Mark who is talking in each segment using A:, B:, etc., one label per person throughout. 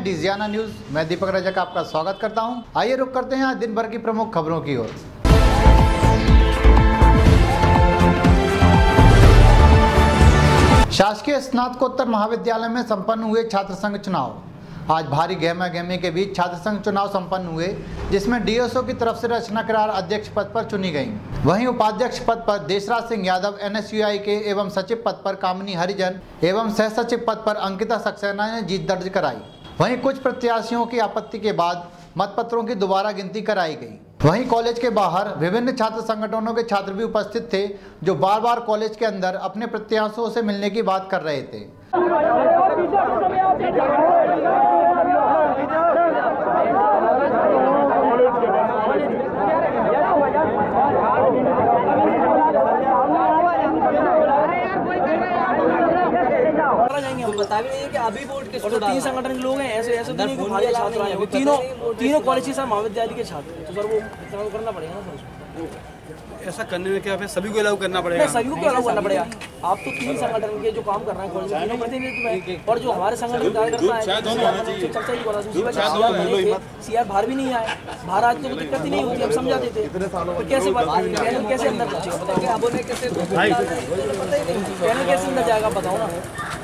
A: हैं डिजियाना न्यूज। मैं दीपक रजक आपका स्वागत करता हूं। आइए रुक करते हैं आज दिन भर की प्रमुख खबरों की ओर। शासकीय स्नातकोत्तर महाविद्यालय में संपन्न हुए छात्र संघ चुनाव। आज भारी गहमा-गहमी के बीच छात्र संघ चुनाव संपन्न हुए, जिसमें डीएसओ की तरफ से रचना करार अध्यक्ष पद पर चुनी गई। वहीं उपाध्यक्ष पद पर देशराज सिंह यादव एनएसयूआई के एवं सचिव पद पर कामिनी हरिजन एवं सह सचिव पद पर अंकिता सक्सेना ने जीत दर्ज कराई। वहीं कुछ प्रत्याशियों की आपत्ति के बाद मतपत्रों की दोबारा गिनती कराई गई। वहीं कॉलेज के बाहर विभिन्न छात्र संगठनों के छात्र भी उपस्थित थे, जो बार बार कॉलेज के अंदर अपने प्रत्याशियों से मिलने की बात कर रहे थे।
B: बता भी नहीं है कि अभी बोर्ड के तो 3 संगठन के लोग हैं, ऐसे तो नहीं कि भारी छात्र हैं। वो तीनों कॉलेज के महाविद्यालय के छात्र हैं, तो सर वो इतना करना पड़ेगा ना सर।
C: ऐसा करने में क्या है, सभी को अलाउ करना पड़ेगा।
B: सभी को अलाउ करना पड़ेगा। आप तो 3 संगठन के जो काम कर रहे हैं कॉलेज में, तीनों प्रतिनिधित्व है, और जो हमारे संगठन का कार्यकर्ता है चर्चा ही बोला सीआर बाहर भी नहीं आए। बाहर आज तो दिक्कत ही नहीं होती, हम समझा देते तो कैसे बात कैसे अंदर पहुंचेगा बताओ। अब उन्हें कैसे कैसे अंदर जाएगा बताओ ना।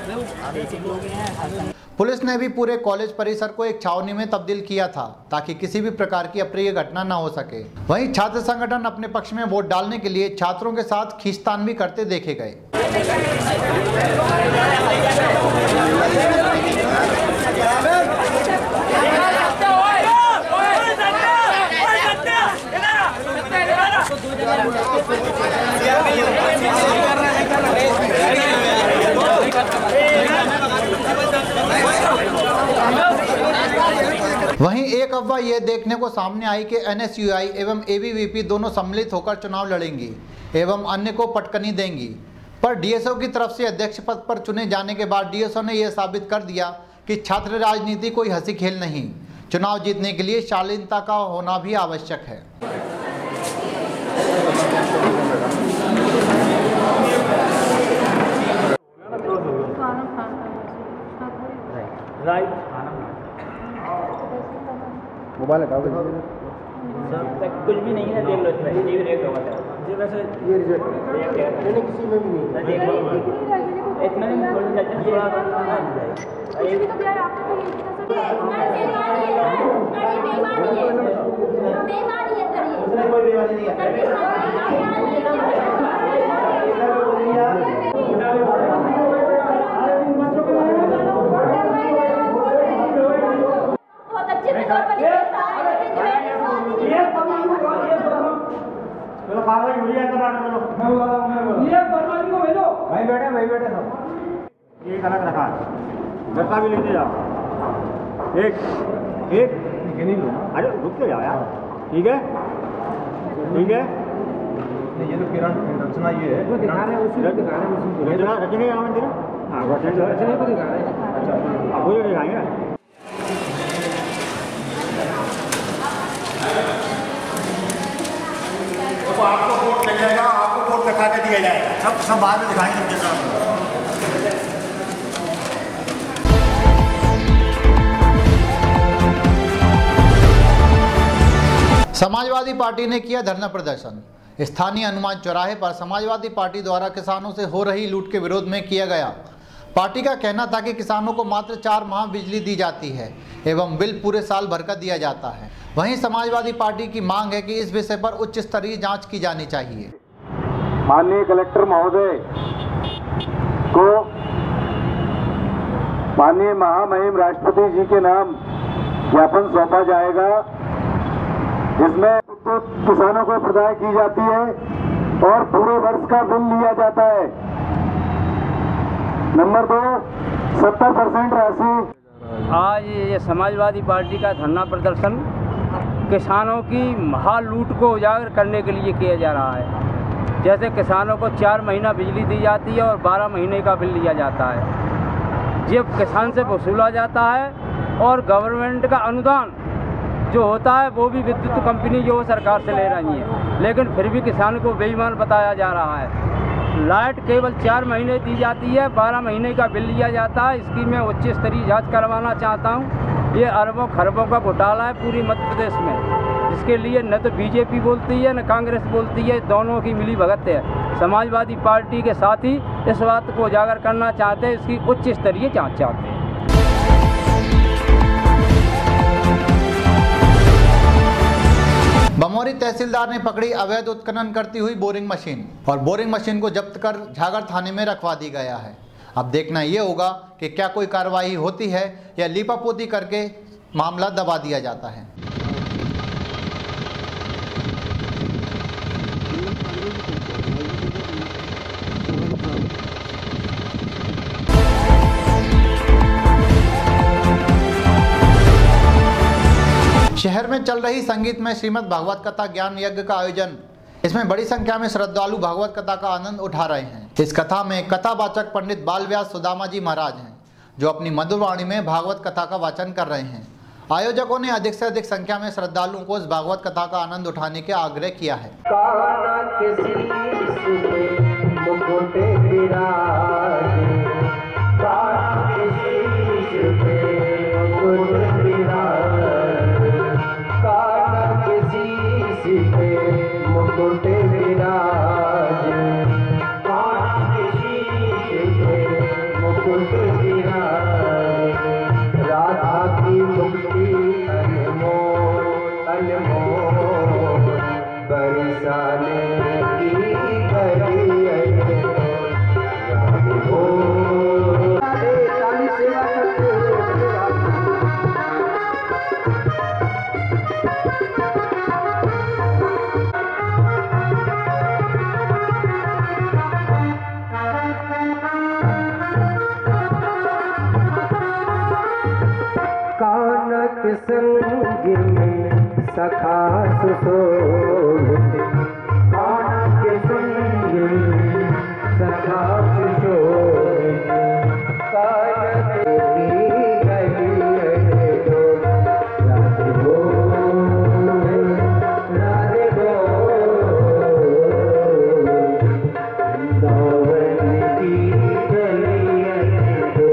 A: पुलिस ने भी पूरे कॉलेज परिसर को एक छावनी में तब्दील किया था, ताकि किसी भी प्रकार की अप्रिय घटना न हो सके। वहीं छात्र संगठन अपने पक्ष में वोट डालने के लिए छात्रों के साथ खींचतान भी करते देखे गए। वहीं एक अफवाह यह देखने को सामने आई कि एनएसयूआई एवं एबीवीपी दोनों सम्मिलित होकर चुनाव लड़ेंगी एवं अन्य को पटकनी देंगी। पर डीएसओ की तरफ से अध्यक्ष पद पर चुने जाने के बाद डीएसओ ने यह साबित कर दिया कि छात्र राजनीति कोई हंसी खेल नहीं। चुनाव जीतने के लिए शालीनता का होना भी आवश्यक है।
D: मोबाइल हटाओ।
E: कुछ भी नहीं है, देख लो इसमें ये रिजेक्ट होगा सर।
D: वैसे ये रिजेक्ट है, किसी में भी नहीं।
E: इसमें थोड़ा ये तो यार आपने तो ये बेईमानी है सर। इसमें कोई बेईमानी नहीं है।
D: भाई बैठे सब ये अलग रखा है, दस्ता भी लिखते जाओ। एक नहीं लो, अरे रुक जाओ यार। ठीक है ये तो किरण रचना ये है, दिखा रहे हैं उसी को दिखा रहे हैं, उसी को रचना यहाँ मंदिर। हाँ रचना को दिखा रहे हैं। अच्छा अब वो दिखाएंगे। तो आपको वोट मिल जाएगा, आपको वोट दिखा के दिया जाएगा। सब बाद में दिखाएंगे सबके साथ।
A: समाजवादी पार्टी ने किया धरना प्रदर्शन। स्थानीय हनुमान चौराहे पर समाजवादी पार्टी द्वारा किसानों से हो रही लूट के विरोध में किया गया। पार्टी का कहना था कि किसानों को मात्र 4 माह बिजली दी जाती है एवं बिल पूरे साल भर का दिया जाता है। वहीं समाजवादी पार्टी की मांग है कि इस विषय पर उच्च स्तरीय जांच की जानी चाहिए।
F: माननीय कलेक्टर महोदय को माननीय महामहिम राष्ट्रपति जी के नाम ज्ञापन सौंपा जाएगा, जिसमें किसानों को प्रदान की जाती है और पूरे वर्ष का बिल लिया जाता है। नंबर 2, 70% राशि।
E: आज ये समाजवादी पार्टी का धरना प्रदर्शन किसानों की महालूट को उजागर करने के लिए किया जा रहा है। जैसे किसानों को 4 महीना बिजली दी जाती है और 12 महीने का बिल लिया जाता है। ये किसान से वसूला जाता है और गवर्नमेंट का अनुदान जो होता है वो भी विद्युत कंपनी जो सरकार से ले रही है, लेकिन फिर भी किसान को बेईमान बताया जा रहा है। लाइट केवल 4 महीने दी जाती है, 12 महीने का बिल लिया जाता है। इसकी मैं उच्च स्तरीय जांच करवाना चाहता हूँ। ये अरबों खरबों का घोटाला है पूरी मध्य प्रदेश में, जिसके लिए न तो बीजेपी बोलती है न कांग्रेस बोलती है, दोनों की मिली भगत है। समाजवादी पार्टी के साथ ही इस बात को उजागर करना चाहते हैं, इसकी उच्च स्तरीय जाँच चाहते हैं।
A: बमौरी तहसीलदार ने पकड़ी अवैध उत्खनन करती हुई बोरिंग मशीन और बोरिंग मशीन को जब्त कर झागर थाने में रखवा दी गया है। अब देखना ये होगा कि क्या कोई कार्रवाई होती है या लीपापोती करके मामला दबा दिया जाता है। शहर में चल रही संगीत में श्रीमद् भागवत कथा ज्ञान यज्ञ का आयोजन। इसमें बड़ी संख्या में श्रद्धालु भागवत कथा का आनंद उठा रहे हैं। इस कथा में कथावाचक पंडित बाल व्यास सुदामा जी महाराज हैं, जो अपनी मधुर वाणी में भागवत कथा का वाचन कर रहे हैं। आयोजकों ने अधिक से अधिक संख्या में श्रद्धालुओं को इस भागवत कथा का आनंद उठाने के आग्रह किया है।
F: सखा सुशोभित कानन के संग सखा सुशोभित कानन की गली तो राधे बोल राधे बोल दावन की गली तो।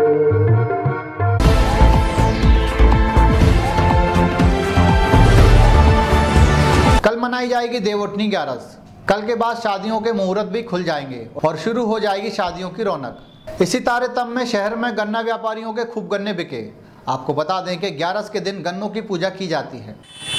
A: कल मनाई जाएगी देवउठनी 11। कल के बाद शादियों के मुहूर्त भी खुल जाएंगे और शुरू हो जाएगी शादियों की रौनक। इसी तारतम्य में शहर में गन्ना व्यापारियों के खूब गन्ने बिके। आपको बता दें कि 11 के दिन गन्नों की पूजा की जाती है।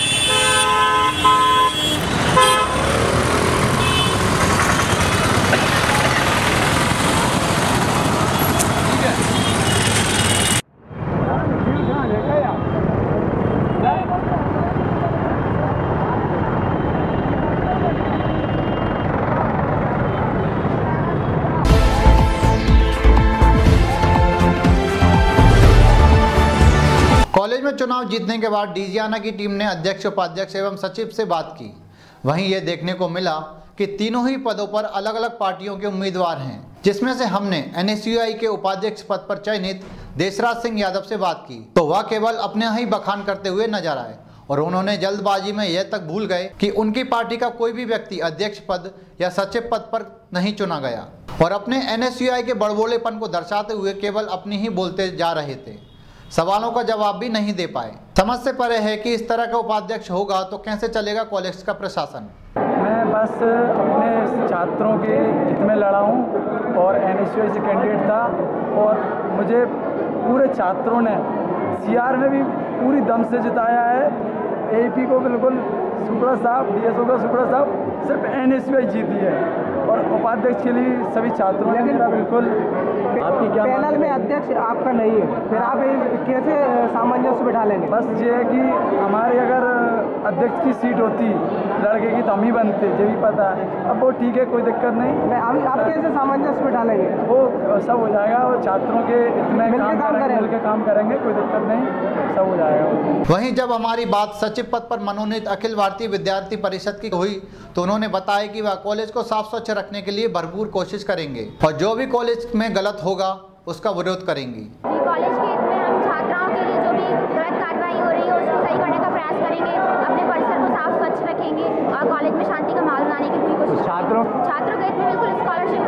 A: कॉलेज में चुनाव जीतने के बाद डीजियाना की टीम ने अध्यक्ष, उपाध्यक्ष एवं सचिव से बात की। वहीं ये देखने को मिला कि तीनों ही पदों पर अलग अलग पार्टियों के उम्मीदवार हैं, जिसमें से हमने एनएसयूआई के उपाध्यक्ष पद पर चयनित देशराज सिंह यादव से बात की तो वह केवल अपने ही बखान करते हुए नजर आए और उन्होंने जल्दबाजी में यह तक भूल गए कि उनकी पार्टी का कोई भी व्यक्ति अध्यक्ष पद या सचिव पद पर नहीं चुना गया और अपने एनएसयूआई के बड़बोलेपन को दर्शाते हुए केवल अपनी ही बोलते जा रहे थे। सवालों का जवाब भी नहीं दे पाए। समझ से परे है कि इस तरह का उपाध्यक्ष होगा तो कैसे चलेगा कॉलेज का प्रशासन।
G: मैं बस अपने छात्रों के हित में लड़ा हूँ और एनएसयूआई से कैंडिडेट था और मुझे पूरे छात्रों ने सीआर में भी पूरी दम से जिताया है। एपी को बिल्कुल शुक्ला साहब, डीएसओ का शुक्ला साहब सिर्फ एनएसयूआई जीती है और उपाध्यक्ष के लिए सभी छात्रों ने मेरा बिल्कुल।
B: आपकी क्या पैनल में अध्यक्ष आपका नहीं है, फिर आप कैसे सामंजस्य बिठा लेंगे?
G: बस ये है कि हमारे अगर अध्यक्ष की सीट होती लड़के की तो हम ही बनते, ये भी पता है। अब वो ठीक है, कोई दिक्कत नहीं।
B: अभी आप कैसे सामंजस्य बिठा लेंगे?
G: वो सब हो जाएगा, वो छात्रों के इतने मिलकर काम करेंगे, कोई दिक्कत नहीं, सब हो जाएगा।
A: वहीं जब हमारी बात सचिव पद पर मनोनीत अखिल भारतीय विद्यार्थी परिषद की हुई तो उन्होंने बताया कि वह कॉलेज को साफ स्वच्छ रखने के लिए भरपूर कोशिश करेंगे और जो भी कॉलेज में गलत होगा उसका विरोध करेंगी।
H: कॉलेज के हित में हम छात्राओं के लिए जो भी गलत कार्रवाई हो रही है उसको सही करने का प्रयास करेंगे, अपने परिसर को साफ स्वच्छ रखेंगे और कॉलेज में शांति का माहौल बनाने की पूरी कोशिश। छात्रों के हित में बिल्कुल स्कॉलरशिप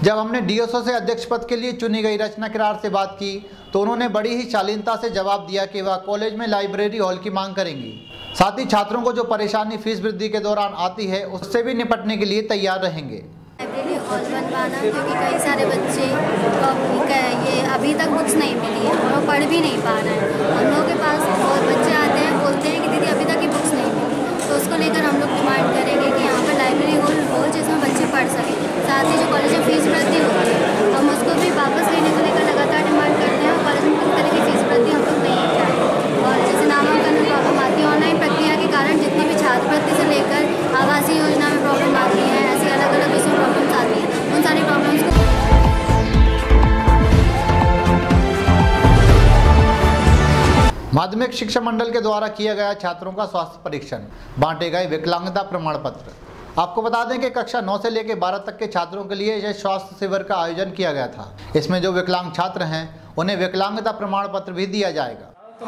A: जब हमने डीएसओ से अध्यक्ष पद के लिए चुनी गई रचना किरार से बात की तो उन्होंने बड़ी ही शालीनता से जवाब दिया कि वह कॉलेज में लाइब्रेरी हॉल की मांग करेंगी। साथ ही छात्रों को जो परेशानी फीस वृद्धि के दौरान आती है उससे भी निपटने के लिए तैयार रहेंगे।
H: लाइब्रेरी हॉल बनवाना, क्योंकि कई सारे बच्चे ये अभी तक बुक्स नहीं मिली है और पढ़ भी नहीं पा रहे हैं। हम लोग के पास बहुत बच्चे आते हैं, बोलते हैं कि दीदी अभी तक की बुक्स नहीं मिली, तो उसको लेकर हम लोग डिमांड करेंगे कि यहाँ पर लाइब्रेरी हॉल हो जिसमें बच्चे पढ़ सकें। साथ ही जो कॉलेज में फीस वृद्धि होती है हम उसको भी वापस लेने को लेकर लगातार डिमांड करते हैं और कॉलेज में किसी तरह की फीस वृद्धि हम लोग नहीं चाहते। और जैसे नामांकन में प्रॉब्लम आती है, ऑनलाइन प्रक्रिया के कारण जितनी भी छात्रवृत्ति से लेकर आवासीय योजना में प्रॉब्लम आती है, ऐसी अलग अलग इसमें प्रॉब्लम्स आती हैं, उन सारी प्रॉब्लम्स को
A: माध्यमिक शिक्षा मंडल के द्वारा किया गया छात्रों का स्वास्थ्य परीक्षण, बांटे गए विकलांगता प्रमाण पत्र। आपको बता दें कि कक्षा 9 से लेकर 12 तक के छात्रों के लिए यह स्वास्थ्य शिविर का आयोजन किया गया था। इसमें जो विकलांग छात्र हैं उन्हें विकलांगता प्रमाण पत्र भी दिया जाएगा।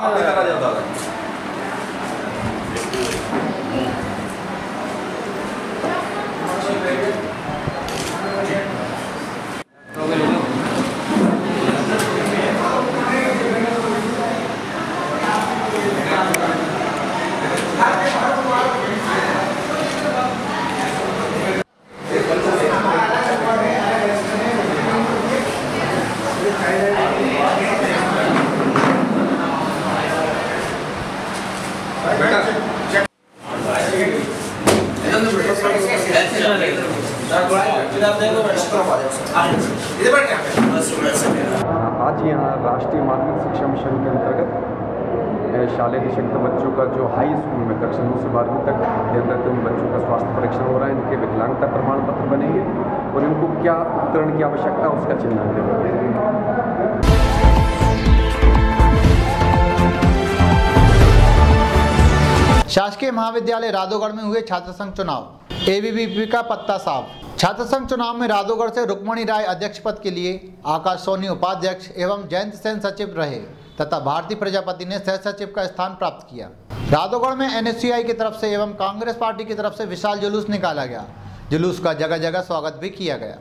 I: आज यहाँ राष्ट्रीय माध्यमिक शिक्षा मिशन के अंतर्गत शालेय निःशक्त बच्चों का जो हाई स्कूल में कक्षा 9 से 12वीं तक अध्ययन रहते हैं उन बच्चों का स्वास्थ्य परीक्षण हो रहा है। इनके विकलांगता प्रमाण पत्र बनेंगे और इनको क्या उपकरण की आवश्यकता है उसका चिन्हांकन होगा।
A: शासकीय महाविद्यालय राधोगढ़ में हुए छात्र संघ चुनाव, एबीवीपी का पत्ता साफ। छात्र संघ चुनाव में राधोगढ़ से रुक्मणी राय अध्यक्ष पद के लिए, आकाश सोनी उपाध्यक्ष एवं जयंत सेन सचिव रहे तथा भारती प्रजापति ने सह सचिव का स्थान प्राप्त किया। राधोगढ़ में एनएसयूआई की तरफ से एवं कांग्रेस पार्टी की तरफ से विशाल जुलूस निकाला गया। जुलूस का जगह जगह स्वागत भी किया गया।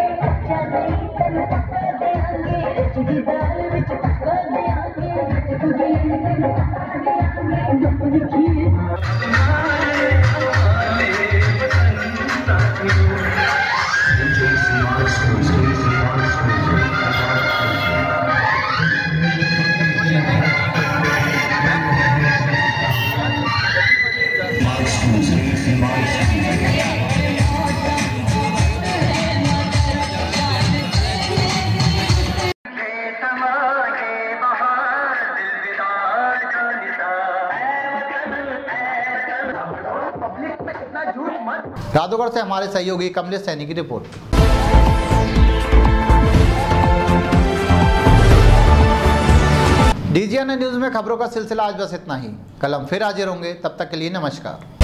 A: राधोगढ़ से हमारे सहयोगी कमलेश सैनी की रिपोर्ट। डीजीएन न्यूज में खबरों का सिलसिला आज बस इतना ही। कल हम फिर हाजिर होंगे, तब तक के लिए नमस्कार।